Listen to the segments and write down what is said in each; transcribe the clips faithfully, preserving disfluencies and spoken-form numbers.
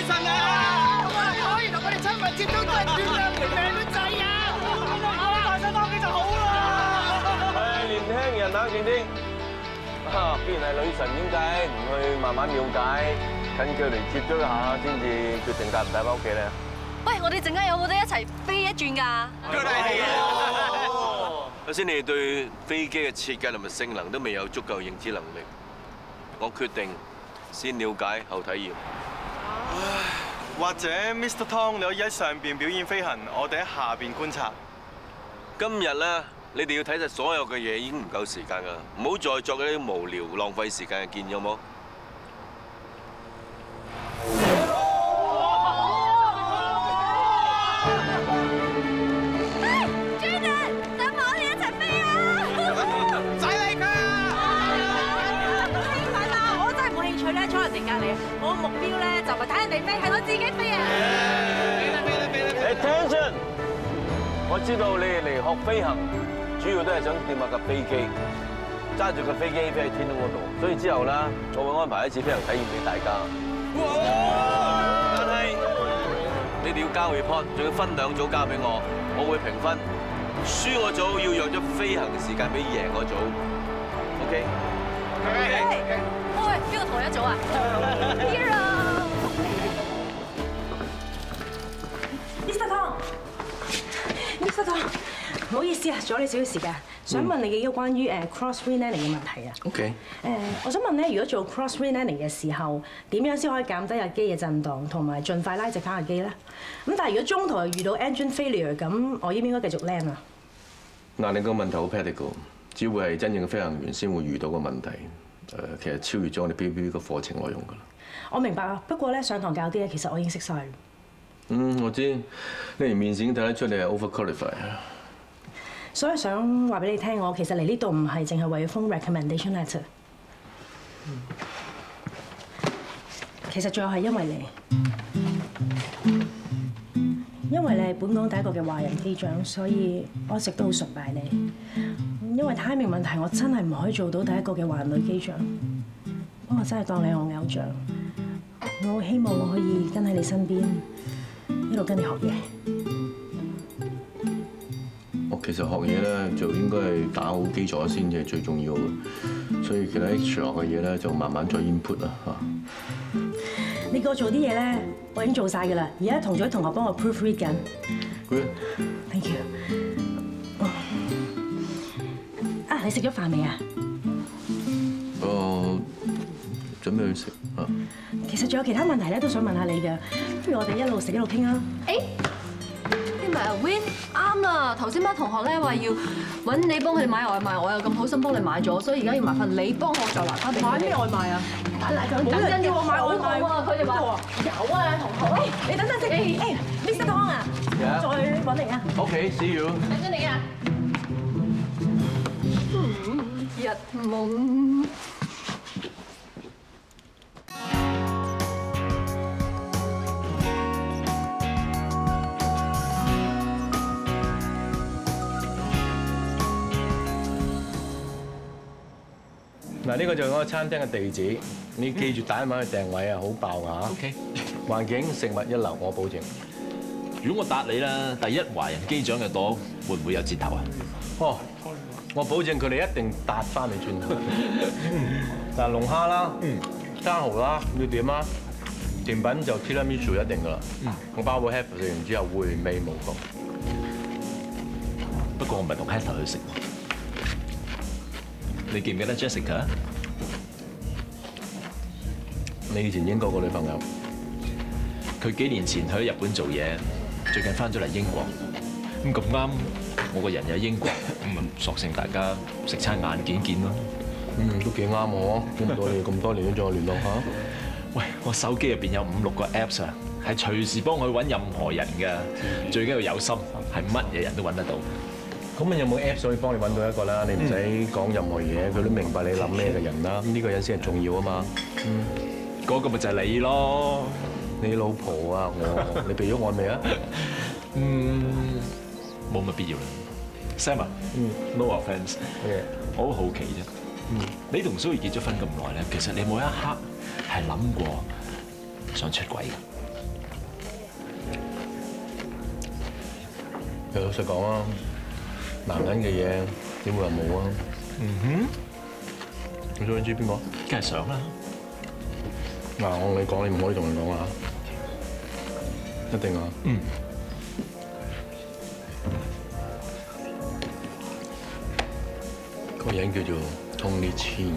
神啊！可以同我哋親密接觸都係斷兩條命都制啊！我大聲翻屋企就好啦。 誒，年輕人啊，靜啲。啊，既然係女神，點解唔去慢慢了解，近距離接觸一下先至決定帶唔帶翻屋企咧？ 喂，我哋陣間有冇得一齊飛一轉㗎？ 首先，你哋對飛機嘅設計同埋性能都未有足夠認知能力。我決定先了解後體驗。 或者 Mister Tong， 你可以喺上邊表演飛行，我哋喺下邊觀察。 今日咧，你哋要睇晒所有嘅嘢，已經唔夠時間㗎啦，唔好再作嗰啲無聊、浪費時間嘅建議，好冇？ 我目標咧就唔係睇人哋飛，係我自己飛啊 ！Attention！ 我知道你哋嚟學飛行，主要都係想掂下架飛機，揸住架飛機飛喺天空嗰度。所以之後咧，我會安排一次飛行體驗俾大家。但係你哋要交 report， 仲要分兩組交俾我，我會評分。輸嗰組要讓咗飛行嘅時間俾贏嗰組。OK？ 喂，邊個同我一組啊 ？Hero，Mister Tong，Mister Tong， 唔好意思啊，阻你少少時間，想問你嘅一個關於誒 cross relanding 嘅問題啊。 OK。 誒，我想問咧，如果做 cross relanding 嘅時候，點樣先可以減低架機嘅震盪，同埋盡快拉直翻架機咧？咁但係如果中途又遇到 engine failure， 咁我應唔應該繼續 land 啊？ 嗱，你個問題好 practical， 只會係真正嘅飛行員先會遇到個問題。誒，其實超越咗我哋 B B 個課程內容㗎啦。 我明白啊，不過咧上堂教啲咧，其實我已經識晒。 嗯，我知。你連面試已經睇得出你係 overqualified 啊。 所以想話俾你聽，我其實嚟呢度唔係淨係為咗封 recommendation letter。其實最後係因為你，因為你係本港第一個嘅華人機長，所以我一直都好崇拜你。因為 timing 問題，我真係唔可以做到第一個嘅華人女機長。不過真係當你係我偶像，我好希望我可以跟喺你身邊，一路跟你學嘢。 我其實學嘢咧，就應該係打好基礎先至係最重要嘅。所以其他 extra 嘅嘢咧，就慢慢再 input 啦嚇。 你叫我做啲嘢咧，我已經做晒㗎啦。而家同咗啲同學幫我 proofread 緊。 Good。 Thank you。啊，你食咗飯未啊？ 我準備去食啊。 其實仲有其他問題咧，都想問下你嘅。不如我哋一路食一路傾啊。 誒，你咪阿 Win 啱啦。頭先班同學咧話要揾你幫佢哋買外賣，我又咁好心幫你買咗，所以而家要麻煩你幫我再還翻俾佢哋。買咩外賣啊？打奶醬。冇人叫我買外賣喎，佢哋話有啊，同學。喂，你等陣先。誒 ，Mister Tong 啊，再揾你啊。 OK，see you。 等緊你啊。日夢。 嗱，呢個就係嗰個餐廳嘅地址，你記住打電話去訂位啊，好爆㗎。OK。環境食物一流，我保證。 如果我答你啦，第一華人機長嘅朵會唔會有折頭啊？ 哦。我保證佢哋一定答翻你轉頭。嗱，龍蝦啦，生蠔啦，要點啊？甜品就 tiramisu 一定噶啦。我包個 Heather 食完之後回味無窮。 不過我唔係同 Heather 去食喎。你記唔記得 Jessica？ 你以前英國個女朋友， 佢幾年前去咗日本做嘢，最近翻咗嚟英國。咁咁啱，我個人有英國，咁索性大家食餐晏見見咯。 嗯，都幾啱喎，估唔到你咁多年都仲有聯絡下。 喂，我手機入邊有五六個 Apps 啊，係隨時幫佢揾任何人㗎。最緊要有心，係乜嘢人都揾得到。 咁你有冇 Apps 可以幫你揾到一個啦？你唔使講任何嘢，佢都明白你諗咩嘅人啦。咁呢個人先係重要啊嘛。嗯， 嗰個咪就係你咯。 你老婆啊，我你備咗案未啊？ 嗯，冇乜必要啦。Sam 啊，嗯 ，no offence，我好好奇啫。嗯，你同蘇怡結咗婚咁耐咧，其實你冇一刻係諗過想出軌嘅？ 其實老實講啊，男人嘅嘢點會話冇啊？ 嗯哼， 你想知邊個？ 梗係想啦。 嗱，我同你講，你唔可以同人講啊！一定啊！ 嗯。 個人叫做 Tony Chin。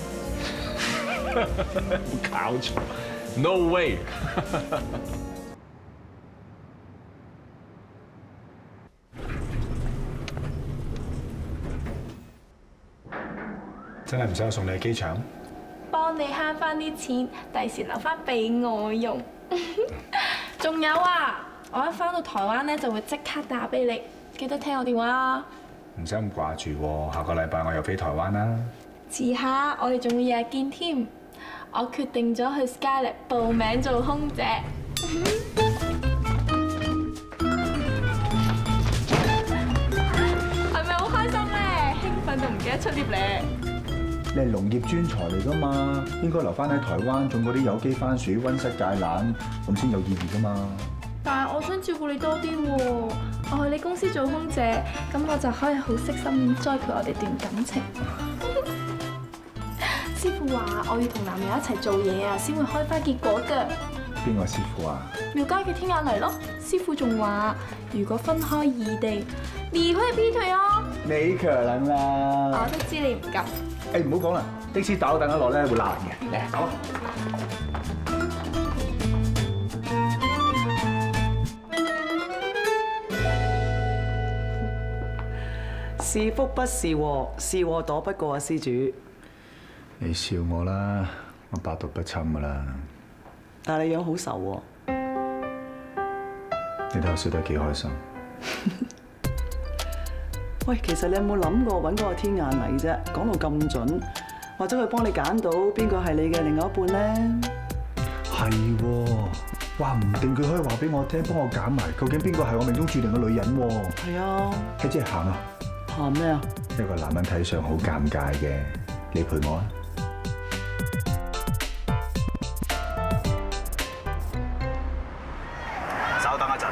冇搞錯 ，No way！ 真係唔使我送你去機場？ 幫你慳翻啲錢，第時留翻俾我用。仲有啊，我一翻到台灣咧就會即刻打俾你，記得聽我電話啊！ 唔使咁掛住喎，下個禮拜我又飛台灣啦。 遲下我哋仲會日日見添。我決定咗去 Skylet 報名做空姐。係咪好開心咧？興奮到唔記得出碟咧！ 你係農業專才嚟噶嘛，應該留翻喺台灣種嗰啲有機番薯、溫室芥蘭，咁先有意義噶嘛。 但係我想照顧你多啲喎，我去你公司做空姐，咁我就可以好悉心栽培我哋段感情。師傅話我要同男友一齊做嘢啊，先會開花結果㗎。 邊個師傅啊？ 廟街嘅天眼嚟咯。師傅仲話，如果分開異地，你會劈腿哦。 你可能啦。 我都知你唔敢。 誒唔好講啦，的士打等一落咧會爛嘅。嚟走。 是福不是禍，是禍躲不過啊，施主。 你笑我啦，我百毒不侵噶啦。 但係你樣好愁喎。 你睇我笑得幾開心。 喂，其實你有冇諗過揾嗰個天眼嚟啫？講到咁準，或者佢幫你揀到邊個係你嘅另外一半咧？ 係喎，話唔定佢可以話俾我聽，幫我揀埋究竟邊個係我命中注定嘅女人喎。 係啊。 你即係行啊？ 行咩啊？ 一個男人睇相好尷尬嘅，你陪我啊！ 稍等一陣。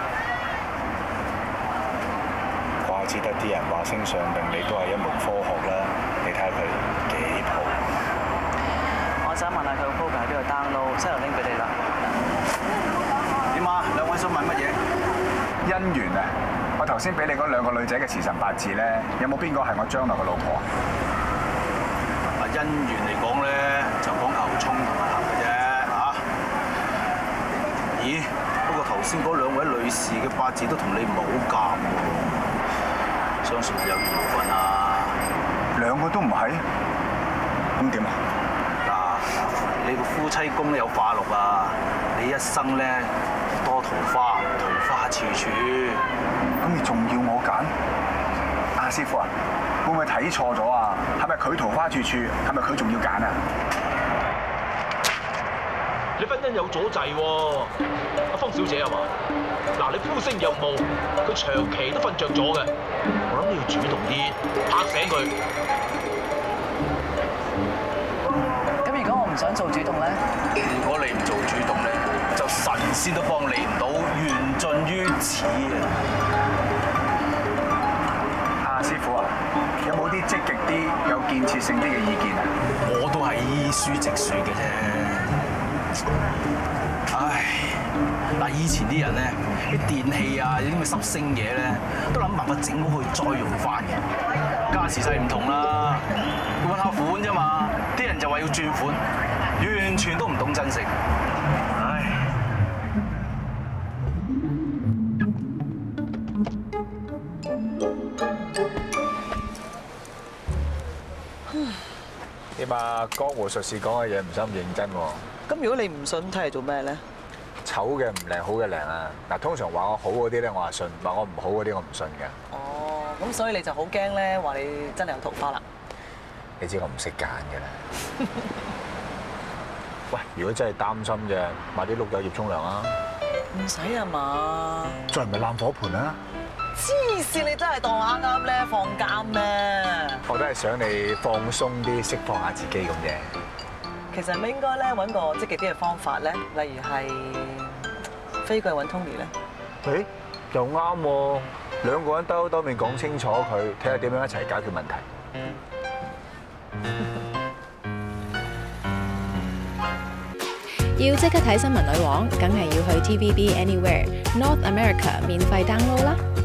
怪之得啲人話星相命理都係一門科學啦，你睇下佢幾鋪。 我想問下佢個 program 喺邊度 download，send 條 link 俾你啦。 點啊？兩位想問乜嘢？ 姻緣啊！我頭先俾你嗰兩個女仔嘅時辰八字咧，有冇邊個係我將來嘅老婆啊？ 啊，姻緣嚟講咧，就講牛衝同埋合嘅啫嚇。咦？不過頭先嗰兩位女士嘅八字都同你唔係好夾喎，相信有緣分啊。 兩個都唔係，咁點啊？ 嗱，你個夫妻宮有化祿啊，你一生咧多桃花，桃花處處。 咁你仲要我揀？阿師傅啊，會唔會睇錯咗啊？係咪佢桃花處處？係咪佢仲要揀啊？ 你婚姻有阻滯喎，阿方小姐係嘛？嗱，你呼聲又冇，佢長期都瞓着咗嘅，我諗你要主動啲，拍醒佢。 咁如果我唔想做主動咧？ 如果你唔做主動咧，就神仙都幫你唔到，緣盡於此啊！ 阿師傅啊，有冇啲積極啲、有建設性啲嘅意見啊？ 我都係依書直説嘅啫。唉，嗱，以前啲人咧，啲電器啊，啲咁嘅濕星嘢咧，都諗辦法整好去再用翻嘅。家時勢唔同啦，換下款啫嘛，啲人就話要轉款，完全都唔懂珍惜。唉。 點啊？江湖術士講嘅嘢唔使咁認真喎。 咁如果你唔信，睇嚟做咩咧？ 醜嘅唔靚，好嘅靚啊！嗱，通常話我好嗰啲咧，我係信；話我唔好嗰啲，我唔信嘅。 哦，咁所以你就好驚咧，話你真係有桃花啦。 你知我唔識揀嘅啦。喂，如果真係擔心嘅，買啲碌柚葉沖涼啊！ 唔使啊嘛。 再唔係爛火盆啊！ 黐線，你真係當啱啱咧放監咩？ 我都係想你放鬆啲，釋放下自己咁啫。 其實咪應該咧揾個積極啲嘅方法咧，例如係飛過去揾 Tony 咧。 誒，又啱喎！ 兩個人兜兜面講清楚佢，睇下點樣一齊解決問題。 要即刻睇新聞女王，梗係要去 T V B Anywhere North America 免費 download 啦！